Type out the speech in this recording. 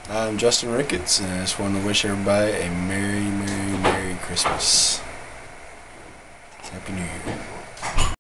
I'm Justin Ricketts, and I just want to wish everybody a Merry Christmas. Happy New Year.